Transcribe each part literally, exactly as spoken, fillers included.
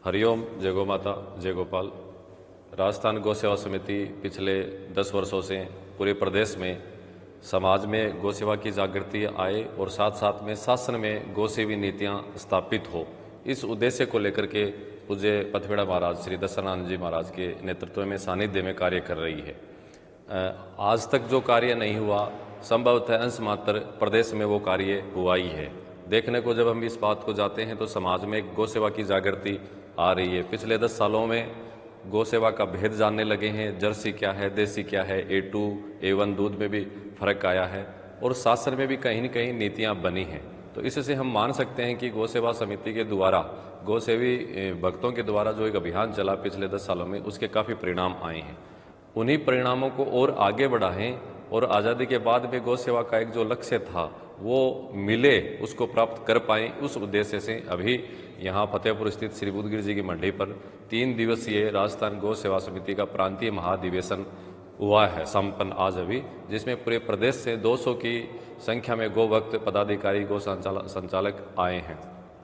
हरिओम, जय गो माता, जय गोपाल। राजस्थान गौ सेवा समिति पिछले दस वर्षों से पूरे प्रदेश में समाज में गौ सेवा की जागृति आए और साथ साथ में शासन में गौ सेवी नीतियाँ स्थापित हो, इस उद्देश्य को लेकर के पूज्य पथवेड़ा महाराज श्री दत्तानंद जी महाराज के नेतृत्व में सानिध्य में कार्य कर रही है। आज तक जो कार्य नहीं हुआ, संभवतः अंश मात्र प्रदेश में वो कार्य हुआ ही है। देखने को जब हम इस बात को जाते हैं तो समाज में गौ सेवा की जागृति आ रही है। पिछले दस सालों में गौ सेवा का भेद जानने लगे हैं। जर्सी क्या है, देसी क्या है, ए टू ए वन दूध में भी फर्क आया है और शासन में भी कहीं न कहीं नीतियां बनी हैं। तो इससे हम मान सकते हैं कि गौ सेवा समिति के द्वारा, गौ सेवी भक्तों के द्वारा जो एक अभियान चला पिछले दस सालों में, उसके काफ़ी परिणाम आए हैं। उन्हीं परिणामों को और आगे बढ़ाएं और आज़ादी के बाद में गौ सेवा का एक जो लक्ष्य था वो मिले, उसको प्राप्त कर पाएं, उस उद्देश्य से अभी यहाँ फतेहपुर स्थित श्री बुद्धगिरी जी की मंडी पर तीन दिवसीय राजस्थान गौ सेवा समिति का प्रांतीय महाधिवेशन हुआ है संपन्न आज अभी, जिसमें पूरे प्रदेश से दो सौ की संख्या में गौ भक्त पदाधिकारी, गौ संचालक संचालक आए हैं।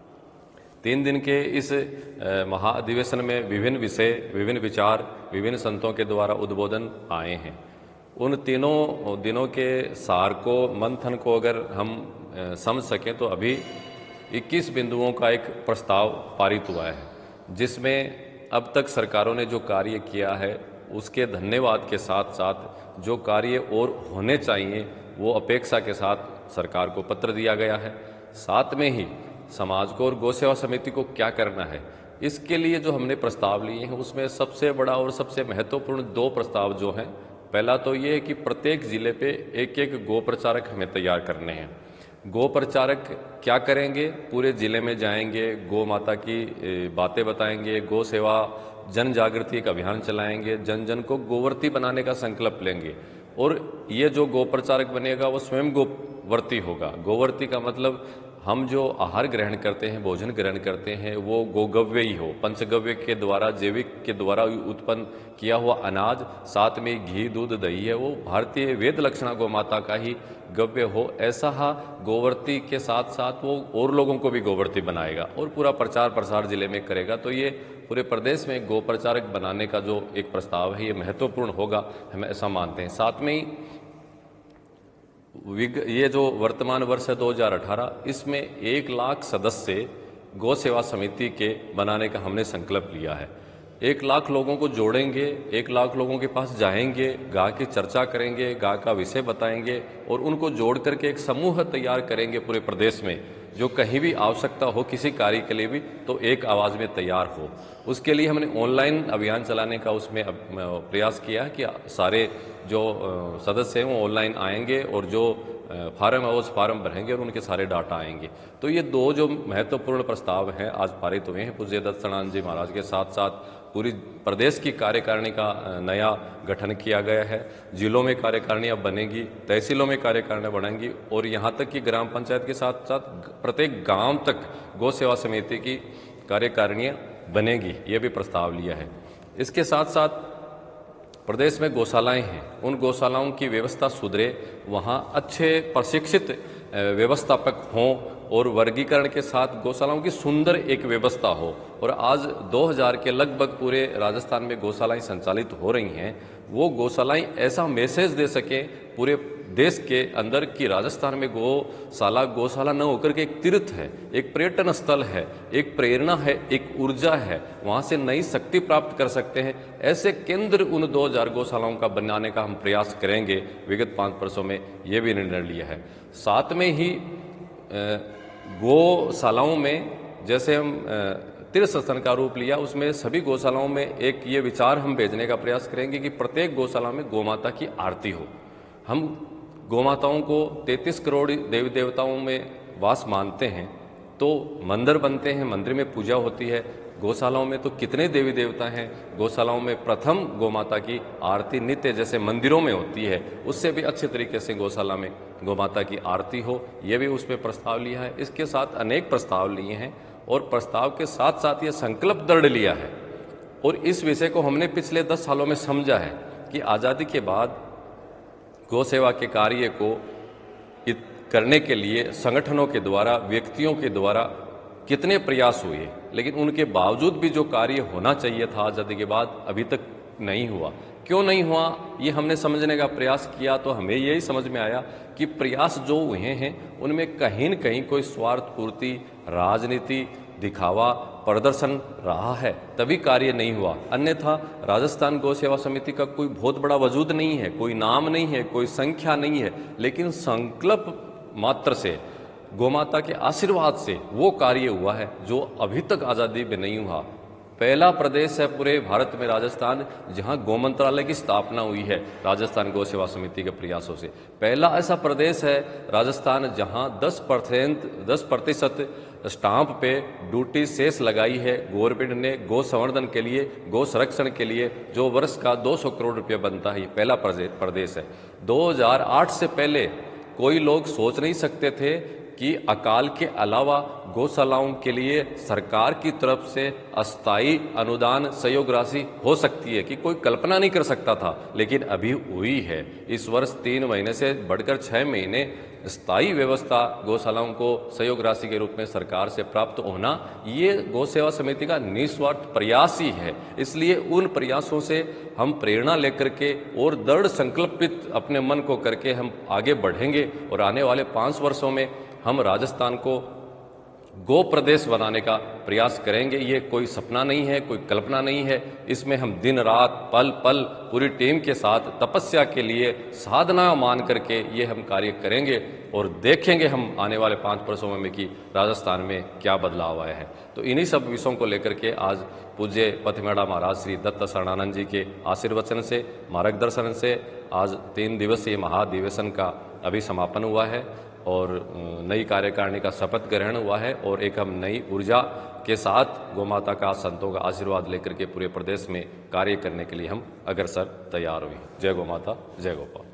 तीन दिन के इस महाधिवेशन में विभिन्न विषय, विभिन्न विचार, विभिन्न संतों के द्वारा उद्बोधन आए हैं। उन तीनों दिनों के सार को, मंथन को अगर हम समझ सकें तो अभी इक्कीस बिंदुओं का एक प्रस्ताव पारित हुआ है, जिसमें अब तक सरकारों ने जो कार्य किया है उसके धन्यवाद के साथ साथ जो कार्य और होने चाहिए वो अपेक्षा के साथ सरकार को पत्र दिया गया है। साथ में ही समाज को और गौ सेवा समिति को क्या करना है, इसके लिए जो हमने प्रस्ताव लिए हैं उसमें सबसे बड़ा और सबसे महत्वपूर्ण दो प्रस्ताव जो हैं, पहला तो ये है कि प्रत्येक जिले पे एक एक गौ प्रचारक हमें तैयार करने हैं। गौ प्रचारक क्या करेंगे, पूरे जिले में जाएंगे, गौ माता की बातें बताएंगे, गौ सेवा जन जागृति का अभियान चलाएंगे, जन जन को गोवर्ती बनाने का संकल्प लेंगे। और ये जो गौ प्रचारक बनेगा वो स्वयं गोवर्ती होगा। गोवर्ती का मतलब हम जो आहार ग्रहण करते हैं, भोजन ग्रहण करते हैं, वो गोगव्य ही हो, पंचगव्य के द्वारा, जैविक के द्वारा उत्पन्न किया हुआ अनाज, साथ में घी, दूध, दही है, वो भारतीय वेद लक्षणा गौ माता का ही गव्य हो, ऐसा हा गोवर्ती के साथ साथ वो और लोगों को भी गोवर्ती बनाएगा और पूरा प्रचार प्रसार जिले में करेगा। तो ये पूरे प्रदेश में गौ प्रचारक बनाने का जो एक प्रस्ताव है ये महत्वपूर्ण होगा, हम ऐसा मानते हैं। साथ में ही ये जो वर्तमान वर्ष है दो हज़ार अठारह, इसमें एक लाख सदस्य गौ सेवा समिति के बनाने का हमने संकल्प लिया है। एक लाख लोगों को जोड़ेंगे, एक लाख लोगों के पास जाएंगे, गाय की चर्चा करेंगे, गाय का विषय बताएंगे और उनको जोड़ करके एक समूह तैयार करेंगे पूरे प्रदेश में, जो कहीं भी आवश्यकता हो किसी कार्य के लिए भी तो एक आवाज़ में तैयार हो। उसके लिए हमने ऑनलाइन अभियान चलाने का उसमें प्रयास किया है कि सारे जो सदस्य हैं वो ऑनलाइन आएंगे और जो फार्म है उस फार्म भरेंगे और उनके सारे डाटा आएंगे। तो ये दो जो महत्वपूर्ण प्रस्ताव हैं आज पारित हुए हैं पूज्य दत्तानंद जी महाराज के साथ साथ पूरी प्रदेश की कार्यकारिणी का नया गठन किया गया है। जिलों में कार्यकारिणियाँ बनेगी, तहसीलों में कार्यकारिणियाँ बढ़ेंगी और यहाँ तक कि ग्राम पंचायत के साथ साथ प्रत्येक गांव तक गौ सेवा समिति की कार्यकारिणियाँ बनेगी, ये भी प्रस्ताव लिया है। इसके साथ साथ प्रदेश में गौशालाएं हैं, उन गौशालाओं की व्यवस्था सुधरे, वहाँ अच्छे प्रशिक्षित व्यवस्थापक हों और वर्गीकरण के साथ गौशालाओं की सुंदर एक व्यवस्था हो। और आज दो हज़ार के लगभग पूरे राजस्थान में गौशालाएं संचालित हो रही हैं। वो गौशालाएं ऐसा मैसेज दे सकें पूरे देश के अंदर कि राजस्थान में गौशाला गौशाला न होकर के एक तीर्थ है, एक पर्यटन स्थल है, एक प्रेरणा है, एक ऊर्जा है, वहाँ से नई शक्ति प्राप्त कर सकते हैं। ऐसे केंद्र उन दो हज़ार गौशालाओं का बनाने का हम प्रयास करेंगे। विगत पाँच वर्षों में ये भी निर्णय लिया है। साथ में ही गौशालाओं में जैसे हम तीर्थ स्थान का रूप लिया, उसमें सभी गौशालाओं में एक ये विचार हम भेजने का प्रयास करेंगे कि प्रत्येक गौशाला में गौमाता की आरती हो। हम गौमाताओं को तैंतीस करोड़ देवी देवताओं में वास मानते हैं, तो मंदिर बनते हैं, मंदिर में पूजा होती है। गौशालाओं में तो कितने देवी देवता हैं, गौशालाओं में प्रथम गौमाता की आरती नित्य जैसे मंदिरों में होती है, उससे भी अच्छे तरीके से गौशाला में गौमाता की आरती हो, ये भी उसमें प्रस्ताव लिया है। इसके साथ अनेक प्रस्ताव लिए हैं और प्रस्ताव के साथ साथ ये संकल्प दृढ़ लिया है। और इस विषय को हमने पिछले दस सालों में समझा है कि आज़ादी के बाद गौ सेवा के कार्य को करने के लिए संगठनों के द्वारा, व्यक्तियों के द्वारा कितने प्रयास हुए, लेकिन उनके बावजूद भी जो कार्य होना चाहिए था आज़ादी के बाद अभी तक नहीं हुआ। क्यों नहीं हुआ ये हमने समझने का प्रयास किया तो हमें यही समझ में आया कि प्रयास जो हुए हैं उनमें कहीं न कहीं कोई स्वार्थ पूर्ति, राजनीति, दिखावा, प्रदर्शन रहा है, तभी कार्य नहीं हुआ। अन्यथा राजस्थान गौ सेवा समिति का कोई बहुत बड़ा वजूद नहीं है, कोई नाम नहीं है, कोई संख्या नहीं है, लेकिन संकल्प मात्र से, गोमाता के आशीर्वाद से वो कार्य हुआ है जो अभी तक आज़ादी में नहीं हुआ। पहला प्रदेश है पूरे भारत में राजस्थान जहां गौ मंत्रालय की स्थापना हुई है राजस्थान गौ सेवा समिति के प्रयासों से। पहला ऐसा प्रदेश है राजस्थान जहां दस परसेंट दस प्रतिशत स्टाम्प पे ड्यूटी सेस लगाई है गवर्नमेंट ने गौ संवर्धन के लिए, गौ संरक्षण के लिए, जो वर्ष का दो सौ करोड़ रुपये बनता है। ये पहला प्रदेश है। दो हज़ार आठ से पहले कोई लोग सोच नहीं सकते थे कि अकाल के अलावा गौशालाओं के लिए सरकार की तरफ से अस्थायी अनुदान सहयोग राशि हो सकती है, कि कोई कल्पना नहीं कर सकता था, लेकिन अभी हुई है। इस वर्ष तीन महीने से बढ़कर छः महीने स्थायी व्यवस्था गौशालाओं को सहयोग राशि के रूप में सरकार से प्राप्त होना, ये गौ सेवा समिति का निस्वार्थ प्रयास ही है। इसलिए उन प्रयासों से हम प्रेरणा लेकर के और दृढ़ संकल्पित अपने मन को करके हम आगे बढ़ेंगे और आने वाले पाँच वर्षों में हम राजस्थान को गो प्रदेश बनाने का प्रयास करेंगे। ये कोई सपना नहीं है, कोई कल्पना नहीं है। इसमें हम दिन रात पल पल पूरी टीम के साथ तपस्या के लिए साधना मान करके ये हम कार्य करेंगे और देखेंगे हम आने वाले पाँच वर्षों में कि राजस्थान में क्या बदलाव आया है। तो इन्हीं सब विषयों को लेकर के आज पूज्य पथिमेड़ा महाराज श्री दत्त शरणानंद जी के आशीर्वचन से, मार्गदर्शन से आज तीन दिवसीय महाधिवेशन का अभी समापन हुआ है और नई कार्यकारिणी का शपथ ग्रहण हुआ है और एक हम नई ऊर्जा के साथ गोमाता का, संतों का आशीर्वाद लेकर के पूरे प्रदेश में कार्य करने के लिए हम अग्रसर तैयार हुए। जय गोमाता, जय गोपाल।